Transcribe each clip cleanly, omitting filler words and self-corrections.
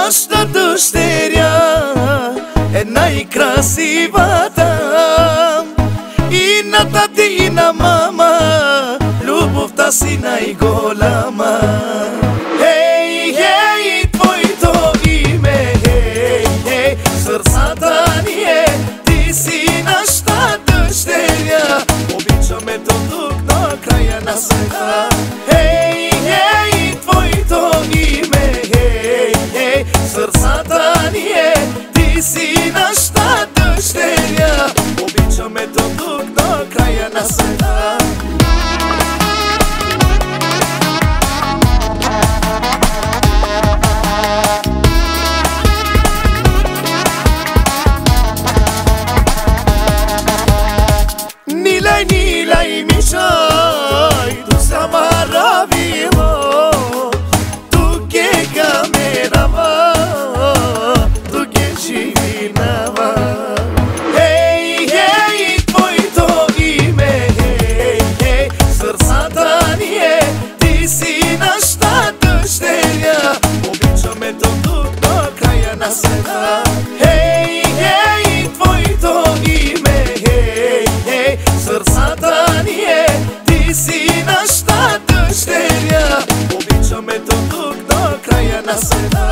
нашата дъщеря е най-красивата. И на тати, и на мама любовта си най-голяма. Хей, хей, твоето име, хей, хей, сърцата ни е, ти си нашата дъщеря. Обичаме до тук, до края на света. Хей, хей, твоето име, хей, хей, сърцата ни е, ти си нашата дъщеря. Обичаме до тук, до края на света. Nilay, nilay mishay, tu samaraviho, tu ke kamerava, tu ke živinava. Hej, hej, tvoito ime, hej, hej, sърцата ни е, ти си нашата дъщеря. Обичаме до тук, до края на света. Хей, хей, твоето име, хей, хей, сърцата ни е, ти си нашата дъщеря. Обичаме до тук, до края на света.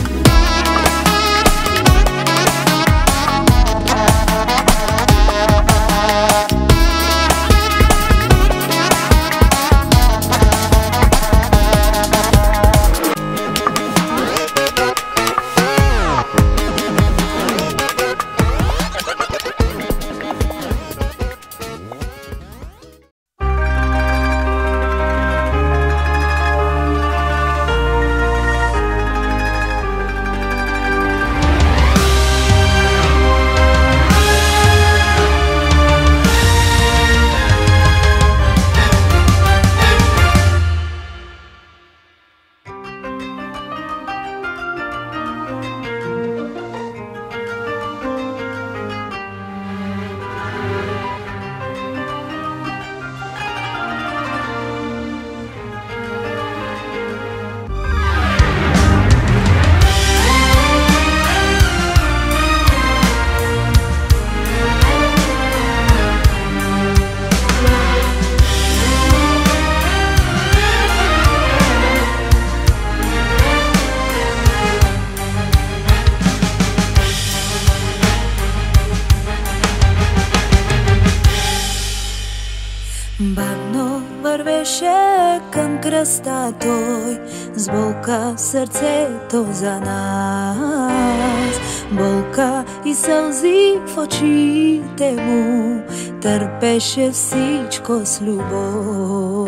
Бавно вървеше към кръста той, с болка в сърцето за нас. Болка и сълзи в очите му, търпеше всичко с любов.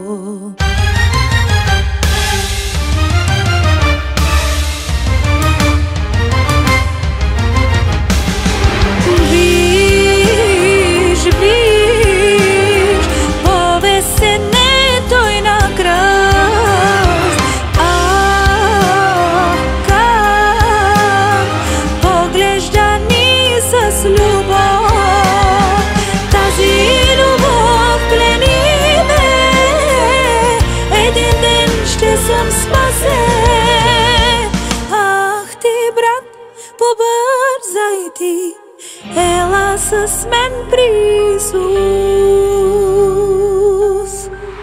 Побързай ти, ела с мен при Исус.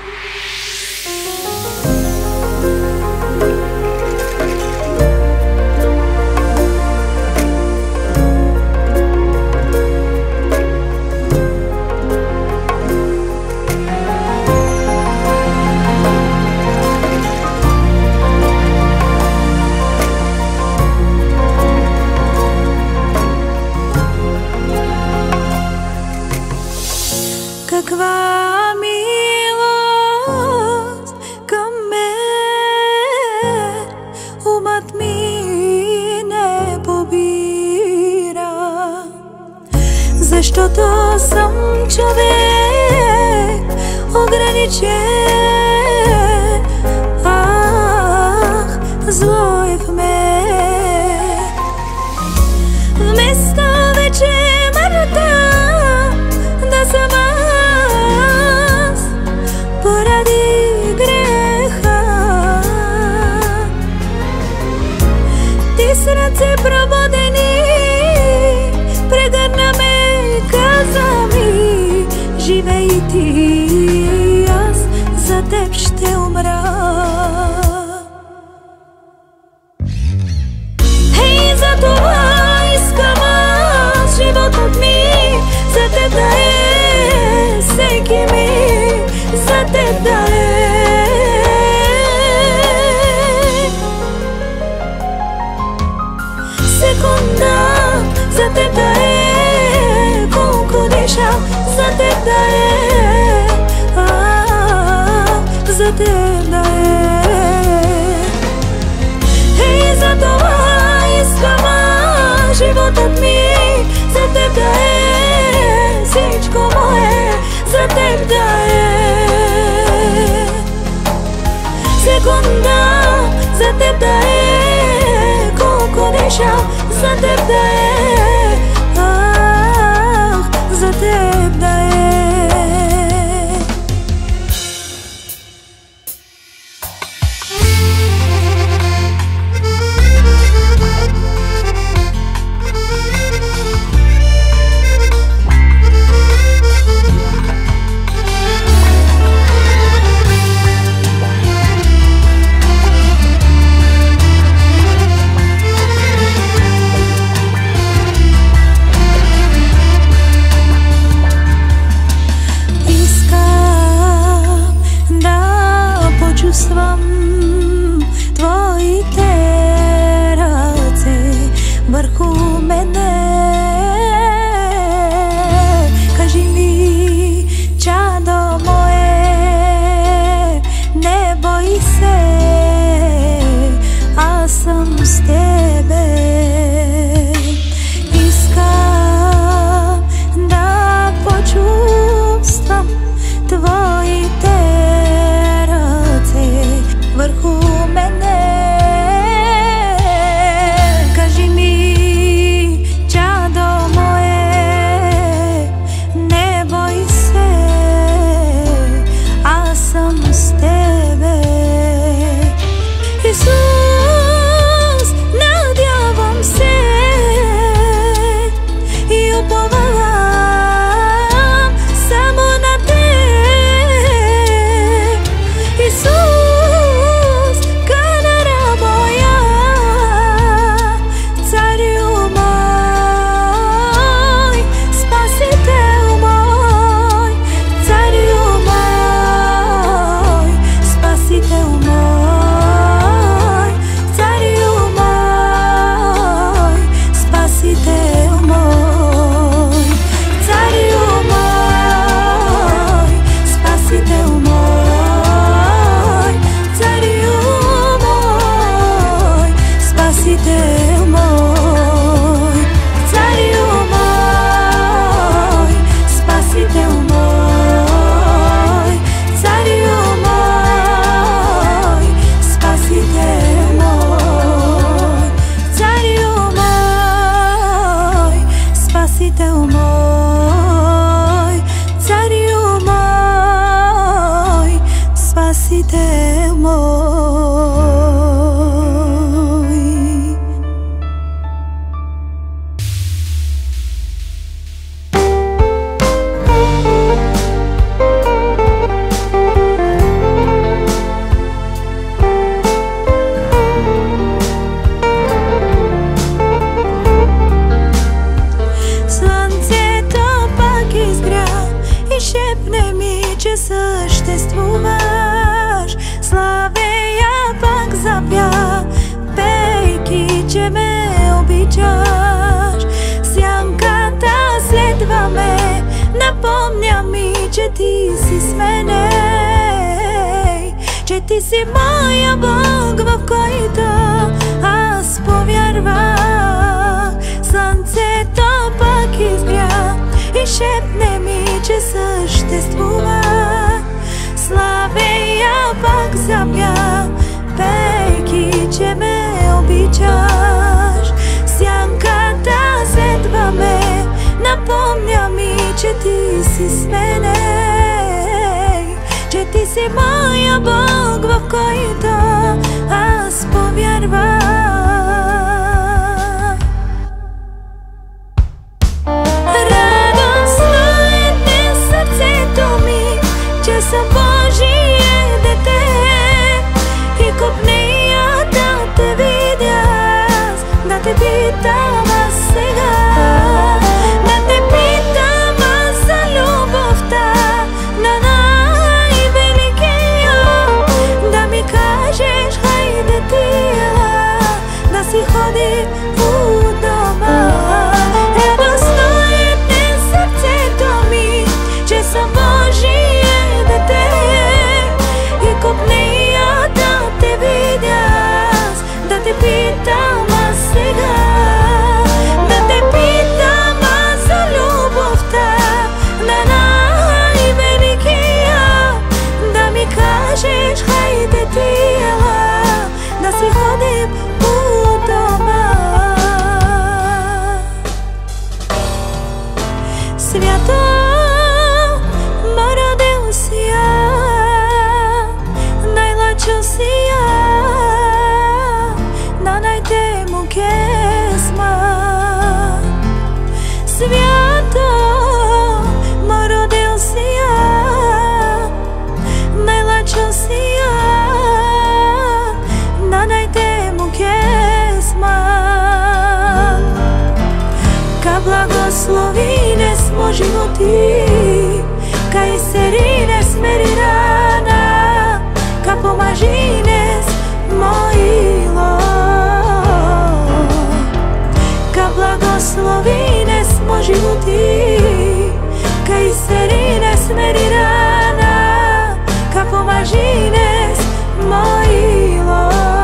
Каква милост към мен, умът ми не побира, защото съм човек ограничен. Ах, зло е в мен. Вместо вече мъртва да съм поради греха, за теб да е. Секунда за теб да е, колко деша за теб да е, за теб да е. Чувствам твоите ръце върху мене. Кажи ми, чадо мое, не бой се, аз съм с тебе. Искам да почувствам твоите върху мене. Кажи ми, чадо мое, не бой се, аз съм с тебе. Исус, надявам се и уповавам само на теб. Исус, Спасител мой. Слънцето пак изгря и шепне ми, че съществуваш. Славея пак запя, пейки, че ме обичаш. Сянката следва ме, напомня ми, че ти си с мене, че ти си моя Бог, в който аз повярвах. Слънцето пак изгря и шепне ми, че съществуваш. Славея пак запя, пейки, че ме обичаш. Сянката следва ме, напомня ми, че ти си с мене, че ти си моя Бог, в който аз повярвах. Радостно е днес сърцето ми, че съм Божие дете, и копнея да те видя, да те питам аз сега, да те питам аз за любовта на най-великия, čo si ja, na najtému kesma. Sviato ma rodil si ja, najla čo si ja, na najtému kesma. Ka blagosloví nesmo životy, kaj seri nesmeri rana, ka pomaži nes mojilo. Ka blagosloví nesmo životy, kaj seri nesmeri rana, ka pomaži nes mojilo.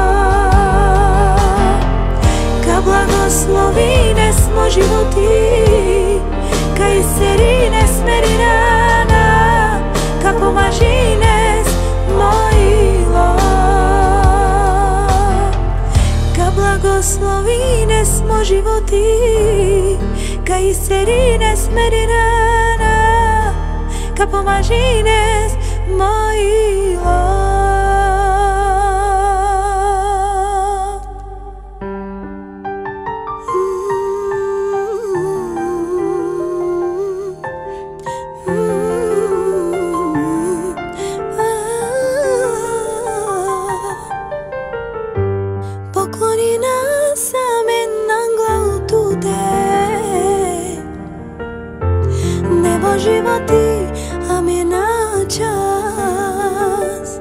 Ka blagosloví nesmo životy, kaj seri nesmeri rana, ka pomaži nes mojilo. Ka blagosloví nesmo životy, kaj seri nesmeri rana, ka pomaži nes mojilo. Poklonina sa men na glavu tude, nebo životy a mi na čas.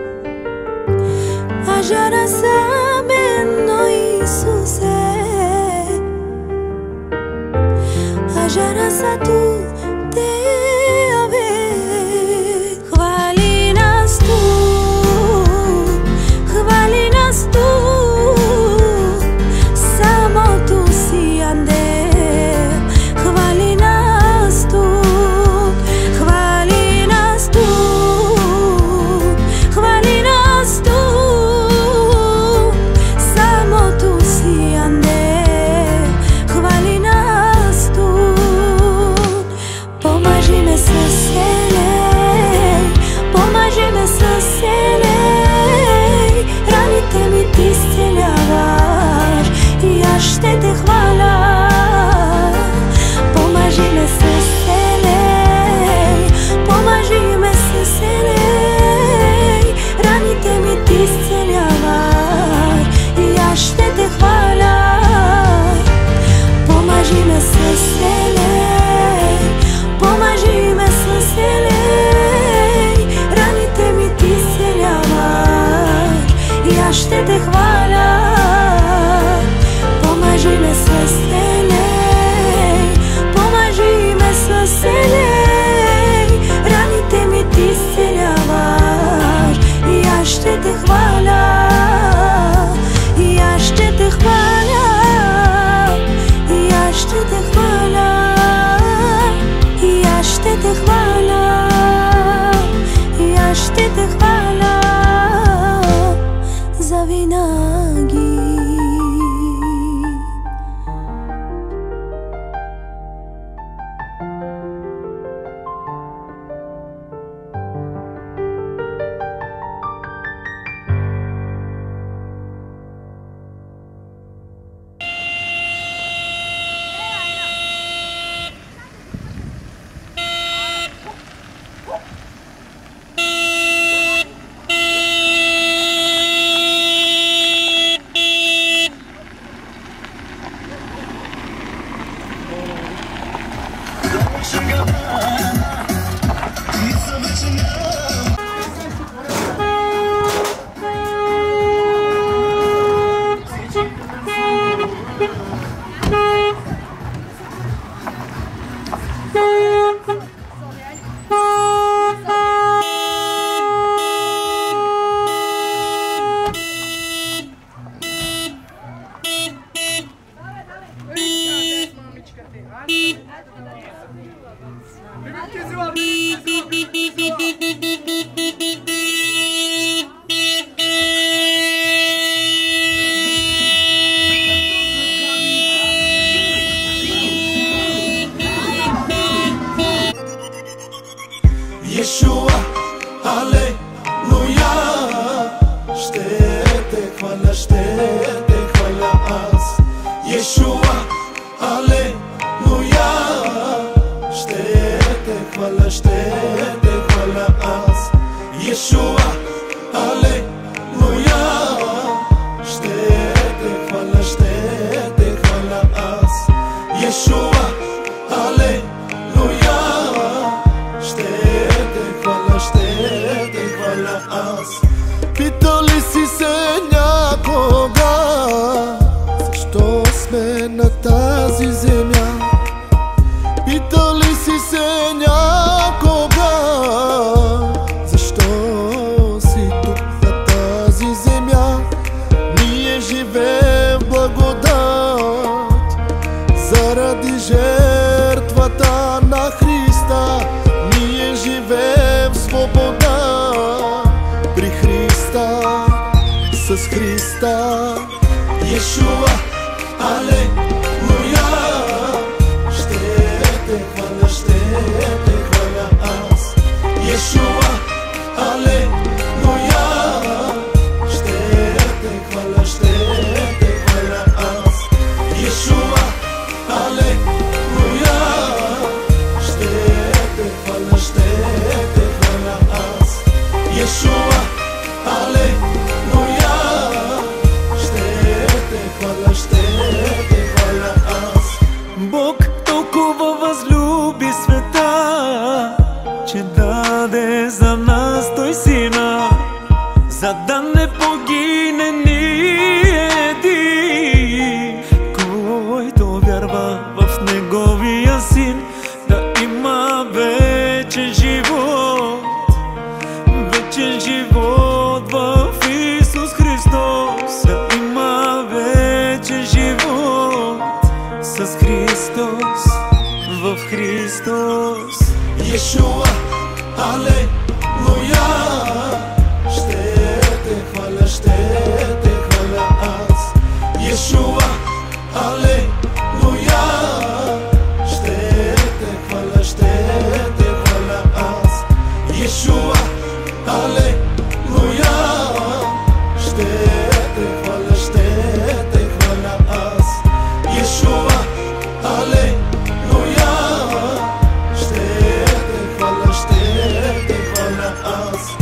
A žara sa meno Isuse, a žara sa tu Tebe. Chváli nás tu, chváli nás tu, samotu si ande. Chváli nás tu, chváli nás tu, chváli nás tu, samotu si ande. Chváli nás tu. се някога? Защо сме на тази земя? Питал ли си се някога? Защо си тук на тази земя? Ние живеем в благодат заради жертвата на Христа. Ние живеем в свобода при Христа, с Христа. Йешуа, алелуя, ще те хваля аз. Йешуа, алелуя, ще те хваля аз. Йешуа, алелуя, ще те хваля аз. Йешуа, алелуя, ще те хваля аз. Бог толкова възлюби света, че даде за нас Той Сина, за да не погине ни един, който вярва в Неговия Син, да има вечен живот. Вечен живот в Исус Христос, да има вечен живот с Христос, в Христос. Йешуа, алелуя, ще те хваля аз. Йешуа, алелуя, ще те хваля аз. Йешуа, алелуя, ще те хваля аз. Йешуа, алелуя, ще те хваля аз.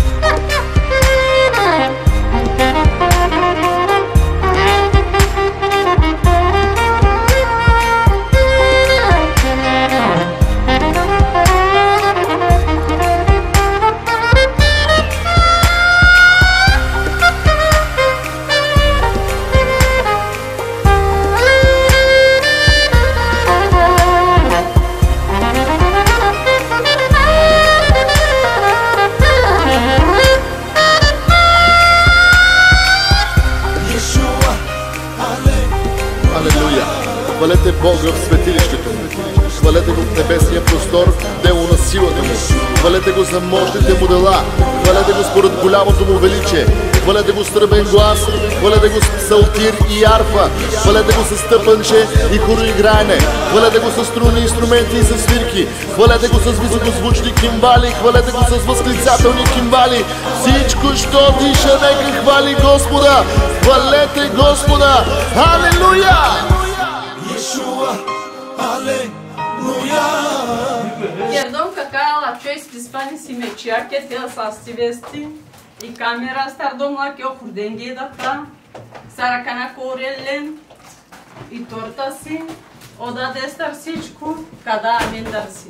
Алелуя! Хвалете Бога в светилището му. Хвалете го в небесния простор, дело на силата му. Хвалете го за мощните му дела. Хвалете го според голямото му величие. Хвалете го с тръбен глас. Хвалете го с псалтир и арфа. Хвалете го с тъпанче и хороиграене. Хвалете го с струни инструменти и с свирки. Хвалете го с високозвучни кимвали. Хвалете го с възклицателни кимвали. Всичко, що диша, нека хвали Господа. Хвалете Господа! Алелуя! Йешуа, алелуя! Perdão că la ce spani si meciar que tel sa stivesti e camera star domnul que o curdengue data saracana corellen e torta si oda de star sichku cada amendar si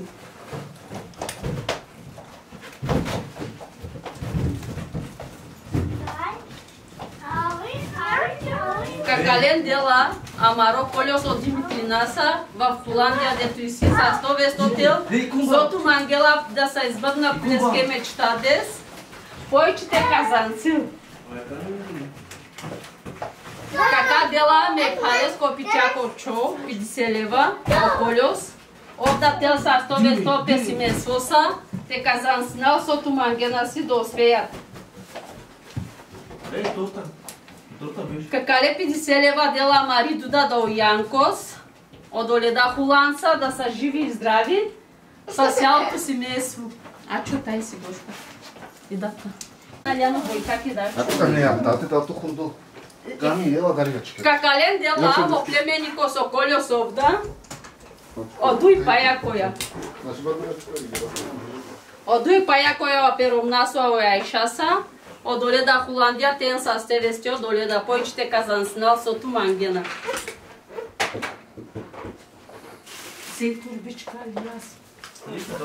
Какален дела Амаро колес от Димитринаса в Холандия, дето и си са 100 вестотел, зото мангела да са избъдна плеске мечта дес, пойчите казанци. Кака дела ме парес копичако чо, 50 лева, колес, отда тел са 100 весто песиме своса, те казанцинал, зото мангена си до освеят. Какале 50 лева дела Мариду да до Янкос, одоледа Холанца, да са живи и здрави, с цялото семейство. А чу тай си Божка? И дата. Наляно бойка ки даш? А тук не я, тато хундо. Ками ела даригачка. Какален дела во племенико Соколио Совда, одуй пая коя. Одуй пая коя оперомнасо Айшаса, Odoleda Холандия тен са стевести, одоледа пойчите казанснал соту мангена. Сей турбичка алиас.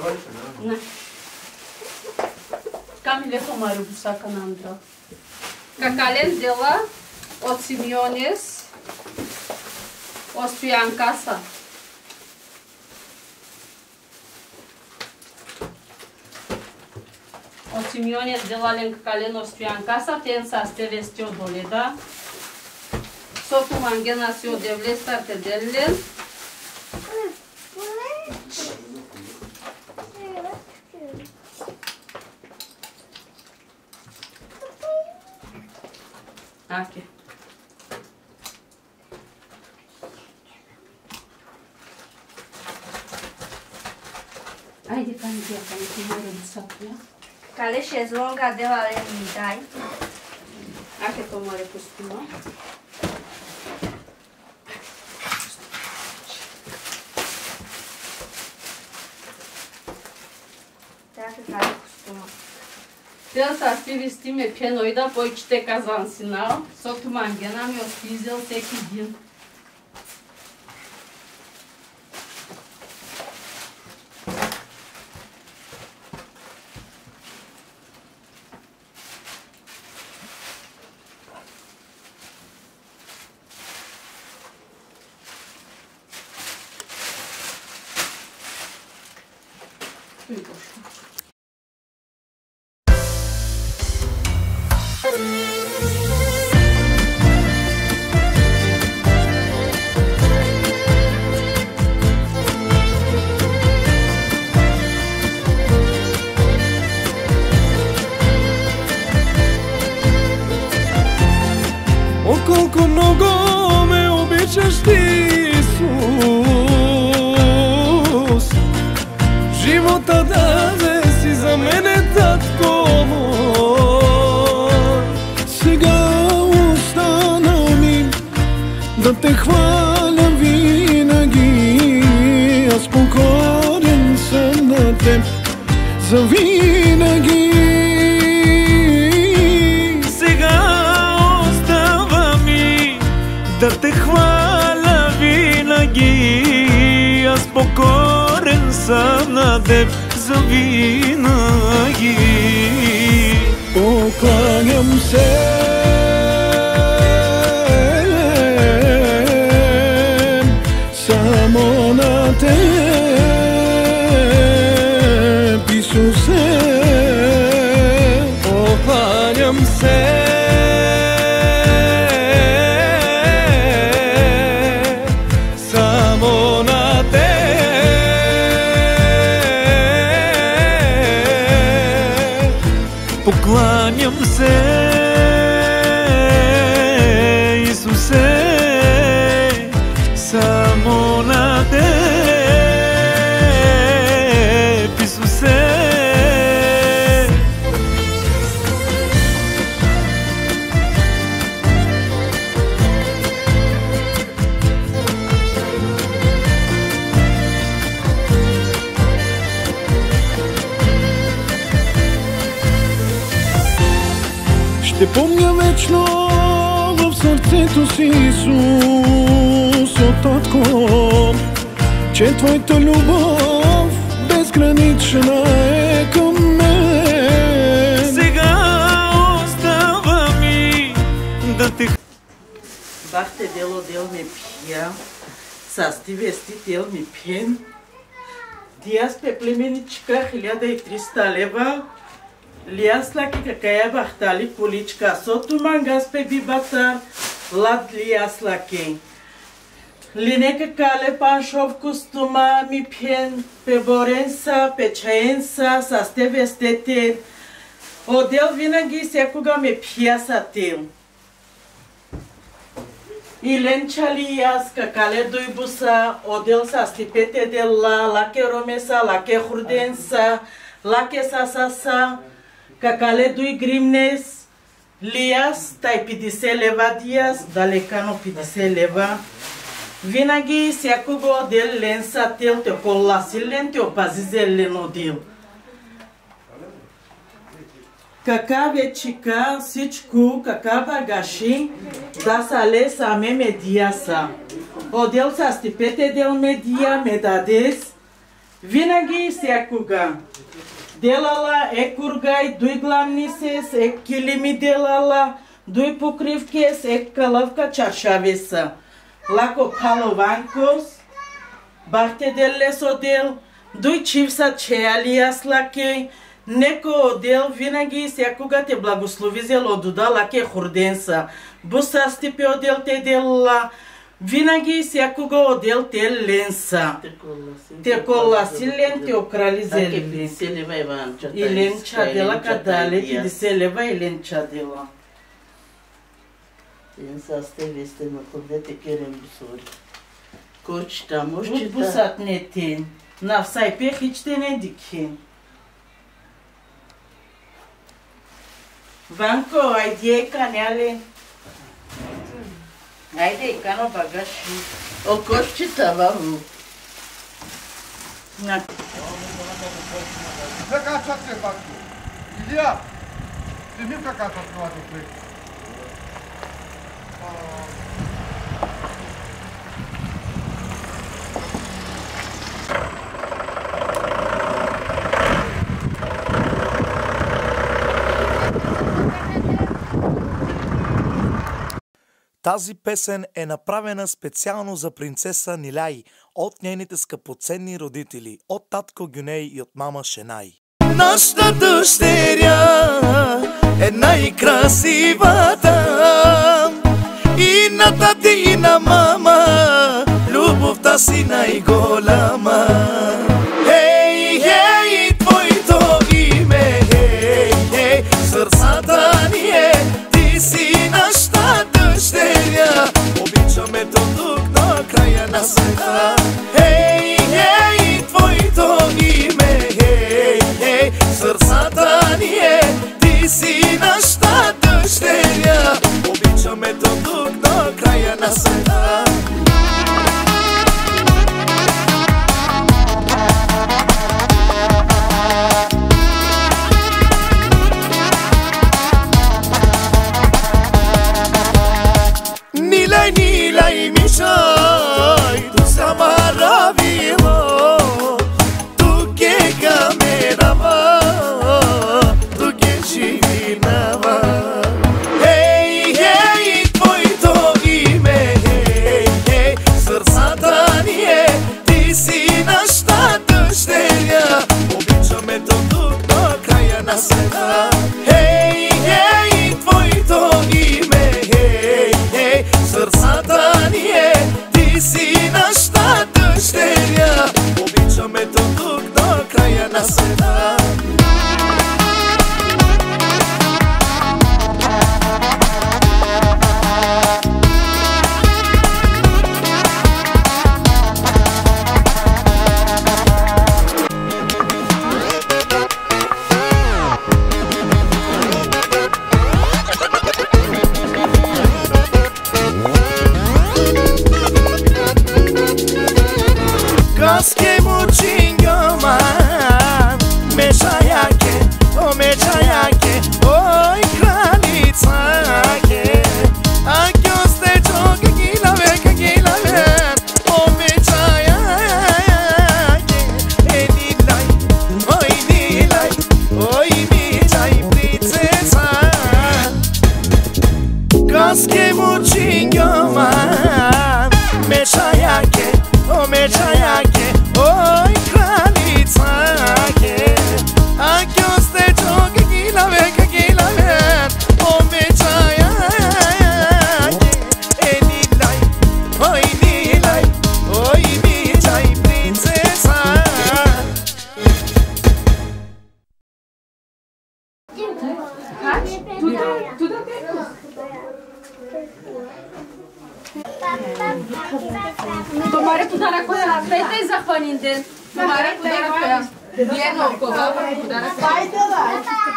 Не. Камиле помарю бусака на андра. какален дела от Симеонес от Стоянкаса. От Симеонес делален какален от Стоянкаса, тен са сте вести от доледа. Сото мангена си одевле старте делен. Aqui. Haide ca mi-a ca mi-a mare de sapia. Cale șezlonga de la Lemidai. Aqui tô mare cu spuma. Dacă cale cu spuma. Тел са сти вестиме пеноида, појчите казан синал, сото мангена ми отпизел всеки ден. Колко много ме обичаш ти, Исус. Живота даде си за мене, татко мой. Сега остана ми да те хваля винаги. Аз покорен съм на теб завинаги. Да те хваля винаги, аз покорен съм на теб завинаги. Покланям се само на теб, Исусе. Покланям се Покланям се, Исусе, само на теб, Исусе. Ще помня вечно в сърцето си, Исус, о татко, че твоята любов безгранична е към мен. Сега остава ми да те... Бахте дело дел ми пия, састи вести дел ми пен. Диас пе племеничка 1300 лева. Лиас лаки какая бахтали поличка, сото мангас пе бибатар, лад лиас лаки. Линека кале паншов костума ми пен, пе боренса, пе чаенса, састе вестете. Одел винаги всякога ме пияса тел. Илен чали аз какале дойбуса, одел састи пете дела, лаке ромеса, лаке хурденса, лаке сасаса. Какале дуй гримнес, лиас, тай 50 лева диас, далекано 50 лева. Винаги всякого одел лен сател, те коласилен, те опазизелен одел. Кака вечика, всичко, кака багаши, да сале саме медиаса. Одел са стипете дел медия, медадес. Винаги всякога. Делала е кургай, дуй главни сес, е килими делала, Дуй покривки с еккалавка чаршавеса. Лако палованкос, бахте деле содел, дуй чивса чеалиас лаке, неко одел винаги всякога те благослови зел одуда лаке хурденса. Буса стипе одел те делла, винаги всякога одел те ленса. Те кола силен те окрали зели. И лен чадела кадале, ти диселева и лен чадела. Инса сте весте на ходете керем бусори. Кочта може Рут бусат не тен. Навсай пех ичте не дикен. Ванко, айде каняле. Айде кано багаши. О кочта ваму. На Какая шатка паку? Илья, ты видел, какая шатка тут? Тази песен е направена специално за принцеса Ниляй от нейните скъпоценни родители, от татко Гюней и от мама Шенай. Нашата дъщеря е най-красивата и на тати и на мама любовта си най-голяма. Хей, хей, твоето име, хей, хей, сърцата ни е, ти си нашата дъщеря, обичаме до тук до края на света. Хей, хей, твоето име, хей, хей, сърцата ни е, ти си нашата дъщеря, обичаме до тук до края на света. Nilay, nilay, mishay, tu se maravillo, tu que camerava, tu que chivinava. Hey, hey, твоето име, hey, hey, сърцата ни е, ти си нашата дъщеря, обичаме до тук до края на света. Hey, hey, твоето име, hey, hey, сърцата ни е, ти си нашата дъщеря, обичаме до тук до края на света. Kaske muchingoman, mechayake, o mechayake, oi kralicake. Aki oste choke gilave, o mechayake. E nilay, oi mijay princesa. Kaske muchingoman, mechayake, o mechayake, oi kralicake. Aki oste choke gilave, o mechayake. E nilay, oi mijay princesa. Tomare pudarea cu ea. Stai zahvanin de. Tomare pudarea cu ea. Vierno, cova, pudarea cu ea. Hai de la.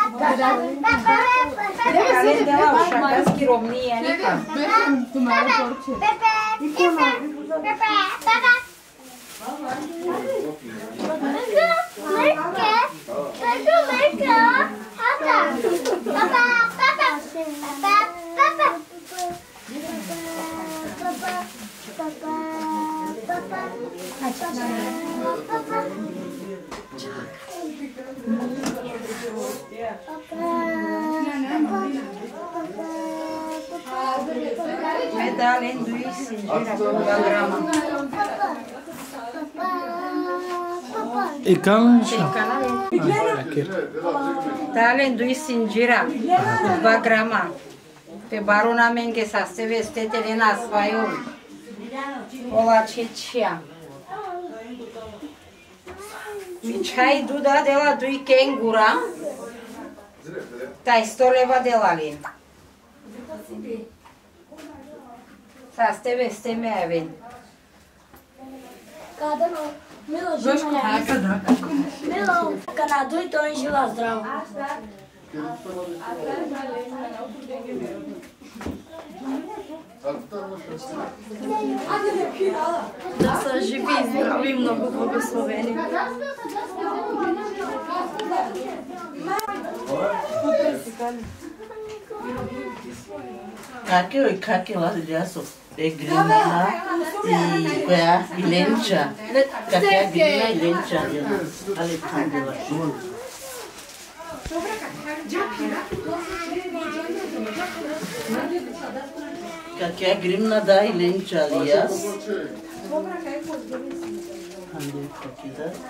Deve ser de la ușa România, neka. Tomare orice. Медален дуи синжира програма. Икален ша. Дален дуи синжира програма. Pe baruna menge sa se vestetele na svaiu. Ola cicea. Michai duda de la dui kengura. Tai stoleva de la lin. Sa ste veste me aven. Cada não. Milo, Canadu e Tony de Lasdrau. Да са живи и здрави, много благословени. Как е ладясо? Е грина и коя и ленча. Как е грина и ленча. Але там дела. Как е гримна да и ленча алияс. Анде как е да.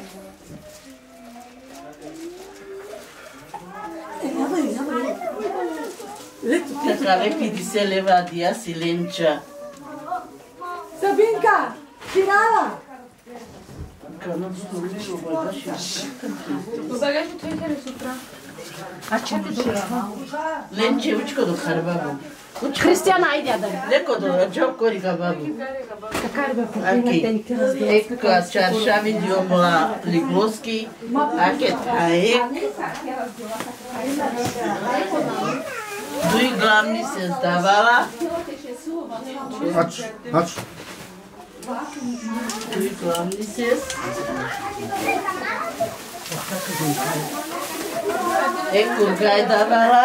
Какаве 50 лева адия си ленча. Sabinka, finala! Ленчевичко до харбабу. Cristiana, айде да. Леко до джоб корига бабу. Ека чаршави диомла лиглоски. Акет аек. Дуи главни се сдавала. Дуи главни се. Кургай давала.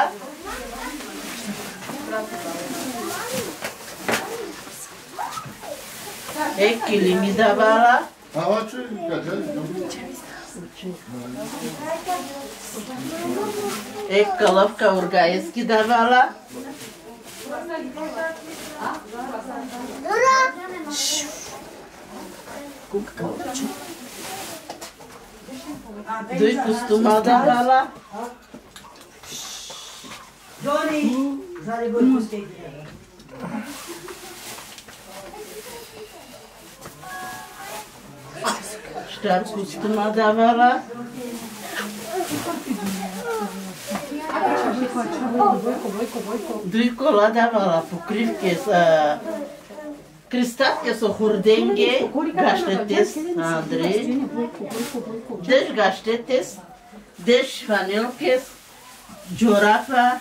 Килими давала. Калъвка ургаески давала. Дуй костума давала. Штар костума давала. Дуй кола давала, покривки са кристатки со хурденге, гаштетес, Андрей, деш гаштетес, деш фанелкес, джорафа,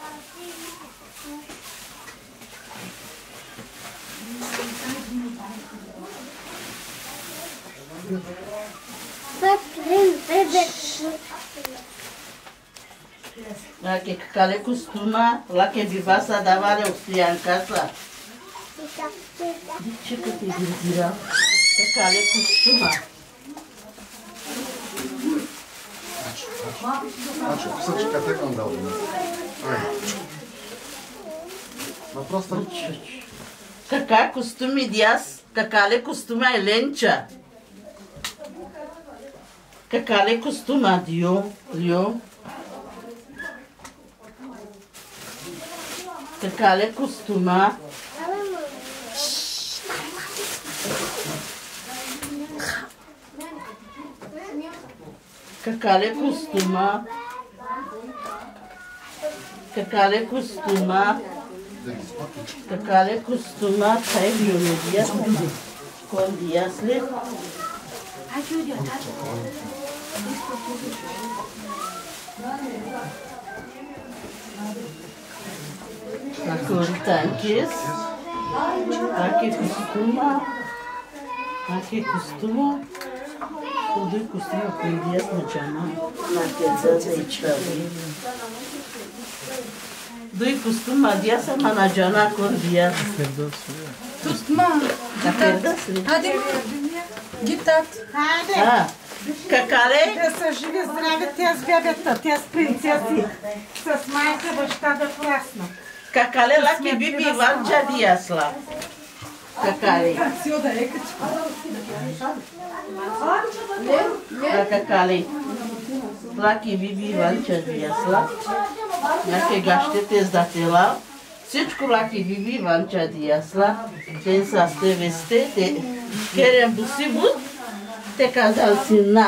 la que cale costuma, la que vivasa dava le ostria în casa. De ce că te gândira? Că cale costuma. Кусачи как он дал. Просто Кака костуми диас, какале костума е ленча. Какале костума дио, лио. Какале костума. Какале костума. Какале костума. Какале костума. Тай биология. Кон диасле. Tanques, aqui costuma, tudo costuma aprender a chamar na casa de chave. Doi costuma dia semana jana cordia. Costuma. Hadi. Gittat. Hadi. Ah, какале? Да са живи, здрави, тя с бебета, тя с принцеси, с майка, баща да прасна. Какале лаки биби ванча диасла. Какале. Какале. Лаки биби ванча диасла. Яке гаштете здатела. Всичко лаки биби ванча диасла. Те са сте весте, те керем бусибут. Те казал си на.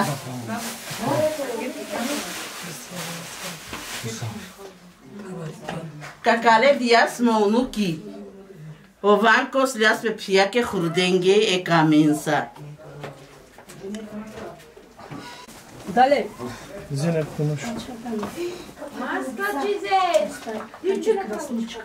Какале диас маунуки. Ованкos lias pe piake hurdenge e caminsa. Dale. Zeynep konuş. Maska çizet. Küçük krasniçka.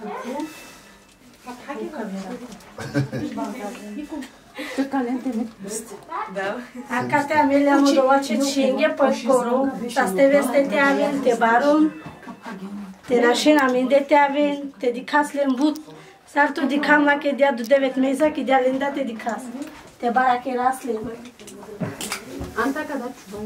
Acá también le amo lo que chingue por coro. Taste veste te aven te baron. Te nașin amin de te aven te dicas le îmbut. Sartu dicam la che dia du devet mesa che dia lenda te dicas. Te bara che rasle. Anta kada çuban.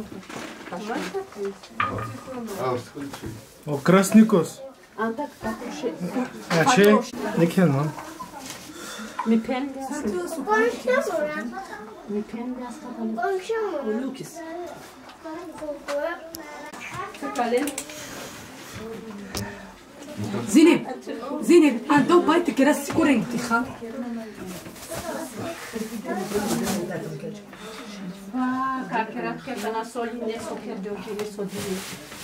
O Krasnikos. Anta kako şey. Şey, ne kelman? Mi pende asta. Mi pende asta. Lucas. Kakale. Zeynep, andou baita que era corrente, ha? Как ракета на соли не сокер дължили содили.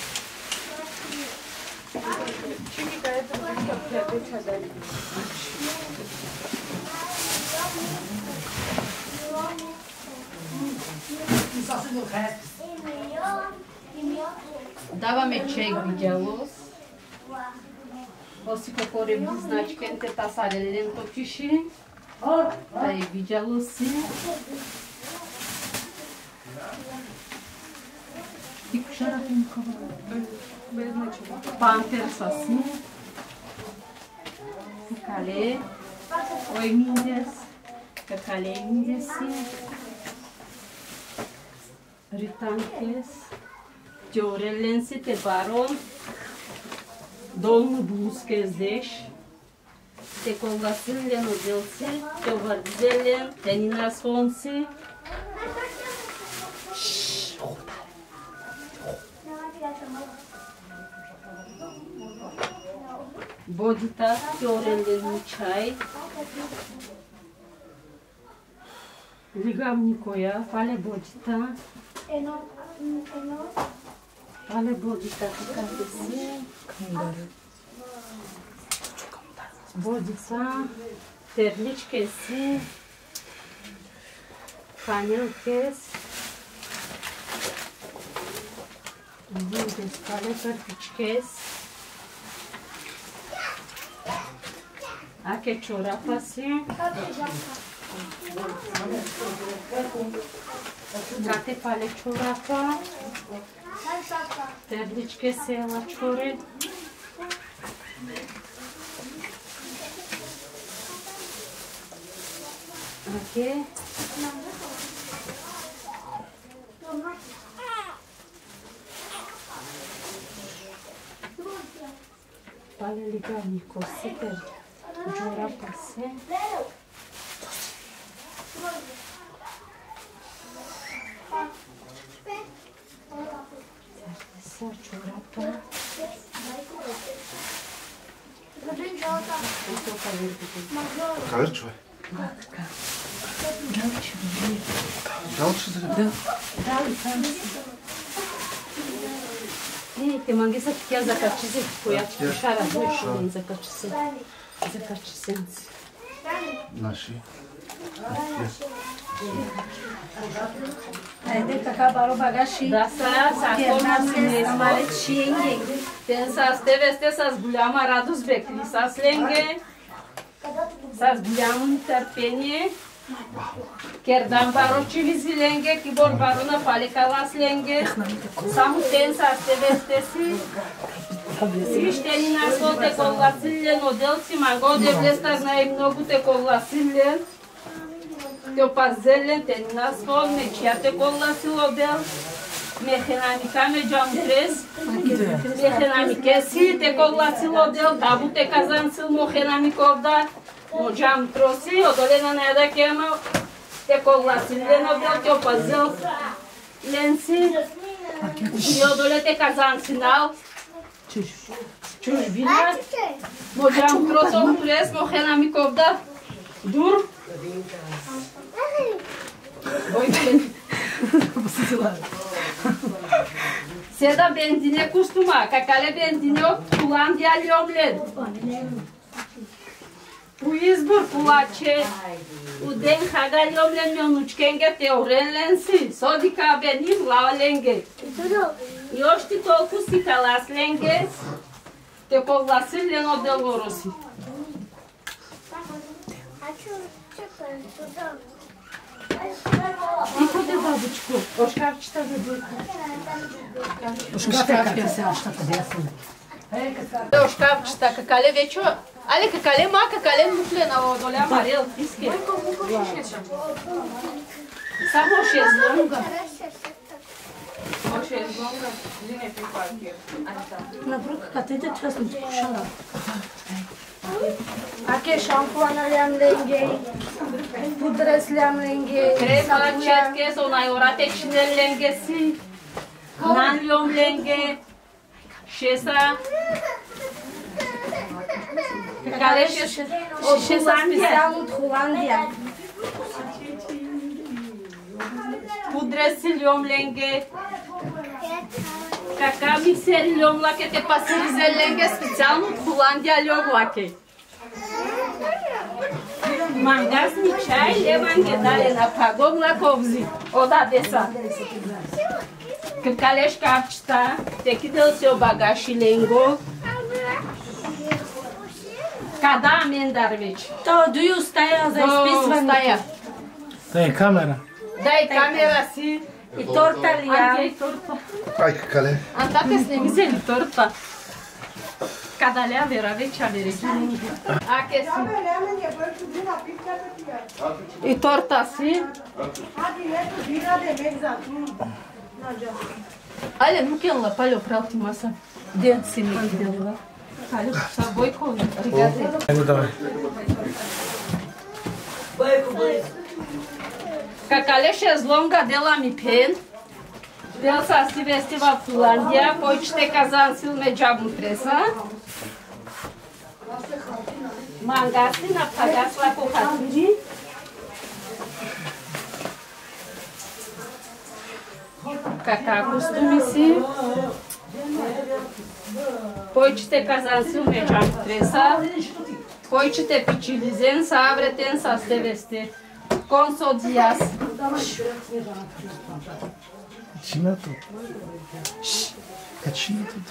Даваме чек видялос. Оси како ребни значкенте тасарелен токиши. Та е видялоси. Panther assim. Kakale. Oi mindes. Kakale mindes. Ritankes. Teorelense te baron. Domnul busques deș. Te congasile no delse. Te vărzele. Te ninasfonse. Bodita, fiorele Nicai. Ligam Nicoia, fale Bodita. Fale Bodita, ficate si. Bodita, terličke si. Kanilkes. Vindes, fale carpičkes. Ache ciorapa si. Date pale ciorapa. Terličke se la ciore. Ache. Pale ligami cositer. Ciorapa se. Să ciorapa. Калерчо е? Галчо да. Te m-am gândit să chiar zakacise cu ea, pușara dușă din zakacise. Zakacisenți. Naši. Haide că acabă bagași. Da, să mare chingue. Pensa ste veste să zbuleama radus becli, să slenge. Să zbuleam în terpenie. Chiar dam baroci vizilenge, ki bor barona pale kalas lenge. Samu tensa ste veste si. Сиштени на своте коласилен оделци, магоде блестар на и многу те коласилен. Те опазелен, те на свол, мечия те коласил одел. Механика ме джамтрес. Механике си те коглацило дел, табу те казанцил механиковда. Джам троси, одолена не да кема. Те коглацилено дел, те опазил. Ленси. И одоле те казанцинал. Чужбина. Джам тросо трес механиковда. Дур. Seda benzine costuma, cacale benzine Holandia Liomled. U izbor kulače, u den haga Liomlen mionučkenge te orenlensi, sodika benim laolenge. Još ti toliko si kalas lenge, te poglasili od Delorosi. И ходи, бабочко, ошкафчета за дойка. Ошкафчета се аштата десна. Ошкафчета, какале вече, але какале ма, какале мукле на доля марел, тиске. Само шезлонга. Шезлонга, зине пипарки. Напрук, катете това съм кушала. Аке шампуана лям ленге, пудрес лям ленге, Crema cetke sau naiorate cine lenge si, nan liom lenge, șesa, care șesa специално от Холандия. Pudres liom lenge, caca mixer liom lake te paserize lenge specijalno od Holandija liom lake. Mangas mi čaj, levange dale na pagom la kovzi, oda desa. Kakale škafčta, te kidel se o bagaši lengo. Kada amendar već? To duju staja za izpisvanje. Staja. Дай камера. Дай камера si. I torta li ja? Andrei torta. Aj, kakale. Andate snemi se li torta. Kada le avera već avere. Ake si. I torta si. Ale nu ken la palio pralti masa. Dent si mi kidela. Palio sa bojko rigade. Айде, давай. Какале шезлонга дела ми пен. Дел са си вести в Холандия, който казан сил ме джабну треса. Мангаси на пагасла кохатири. Кака костуми си. Който казан сил ме джабну треса. Който пичилизен са авретен са сте вести. Консо Диас. Качина тут. Качина тут.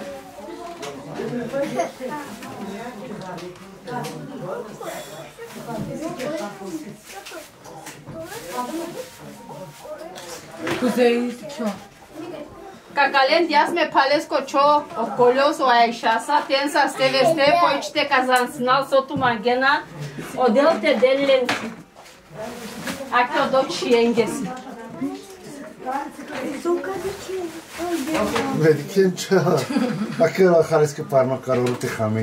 Какален Диас ме палеско чо околиос о Айшаса, тен са сте весте, който казан синал соту мангена, одел те делен си. Aqui eu dou tiengesi. Vedi che c'è. Ma che la хареска парма каро те хами.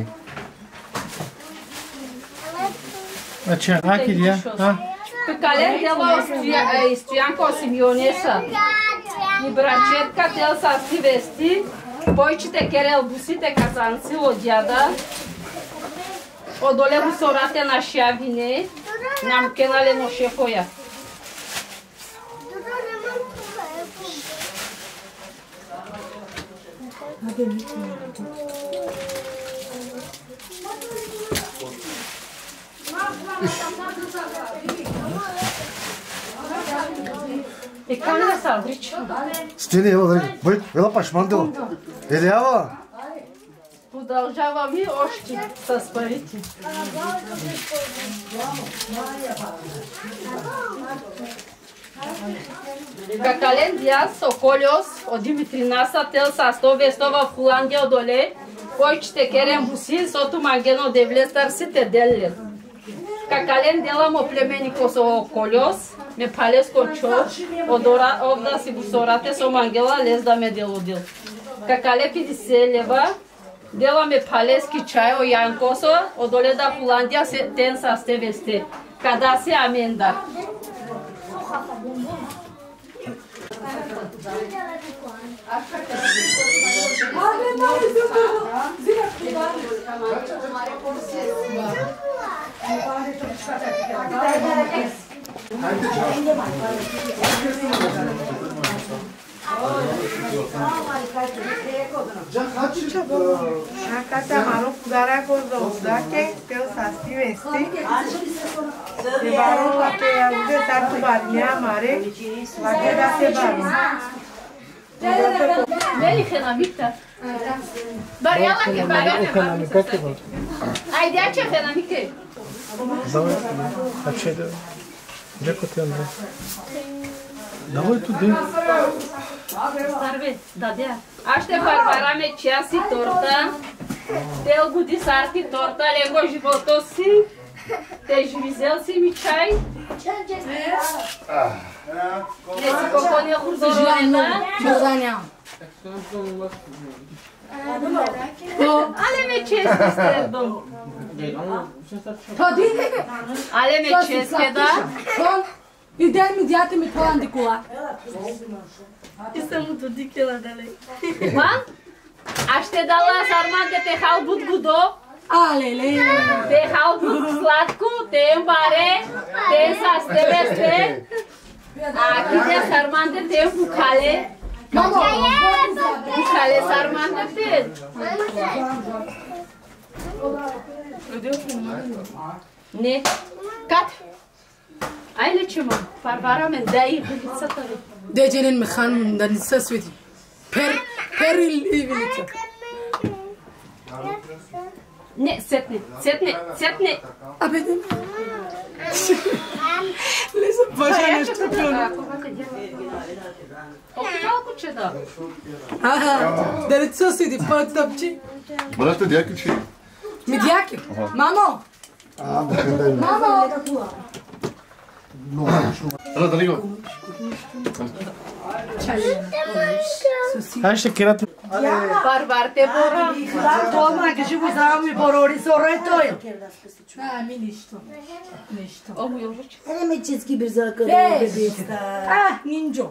Ача, аки я? Какален дела Стоянко Симеонеса. И брачетка тел са си вести, бойчите керел бусите казанци от дяда. Одоле бусорате на шавине. Нам кенале но шефоя. И камера салдрич. Стени, ева, бой, ела пашмандела. Елява. Продължавам и още с парите. Какален Диас Соколиос от Димитринаса тел са 100 вестова в Холандия одоле, който ще керем буси, сото магено девлестър си те делен. Какален дела му племени Косоколиос, ме палес кочо, овда си го сорате со мангела лез да ме делодил. Какале 50 лева, дела ме палески чај о Јанкосо, одоле да Холандија се тен са сте весте. Када се амендар. Acá malo pudara gozar que teu sasti vesti. De barão até a ude dar tu barnia mare, lage da se barão. Veli fenamita. Barela que barela. Ai de ace fenamike. Давай, очередно. Леко ти Андре. Давай туди. Старбе, дадя. Аз ще парвараме час и торта. Тел годи сарти торта, лего живото си. Те живизел си ми чай. Не си кокония хурдорона. Чозаня. Але ме чести сте дом. Але ме чести да. Идеја ми дијате ми толан дикула. И само то дикела дале. Ман? А ще дала сарман те хал буд гудо? Алеле. Те хал буд сладко, те баре, те састе весте. А киде сарман те букале. Мамо. Букале сарман те. Не. Кат. Айде чема, парвараме дай хилицата ви. Дејџенен механ да не се свети. Пер или вилица. Не, сетне. Абе, не. Леса баша нешто пилно. Колко че да? Да не се свети, път тъпчи. Брате, дяки чи? Ми дяки. Мамо. Мамо. Ела, дали го? Ай ще керате. Парвар те бора. Toma, que живо здраво ми борори сорой той. Ми нищо. Нищо. Ому јович. Еле ме чески брзака да бебеста. Нинджо.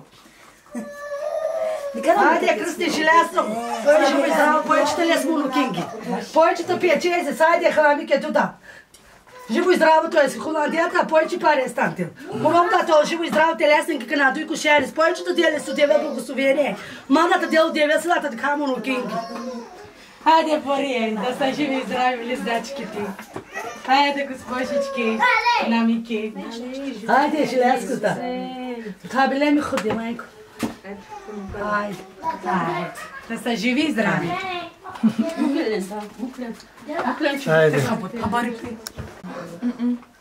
Ajde, krsti železno. Той живо и здраво, поечете ли смо лукинги. Поечете пиечезе, сайде храмике туда. Живо и здраво, тоа е Холандијата, појчи пари е стантил. Моромда тоа живо и здраво телесенки ка наду и кушерис, појчето деле су деве благословение. Мандата дело деве силата да камо лукинги. Ajde, Borije, da ste živi i zdravi blizdački ti. Ajde, gospodžički, namiki. Ajde, železkuta. Kabile mi hodi, majko. Ajde, ajde. Da ste živi i zdravi. Buklen, da, buklen. Ajde. Pa bari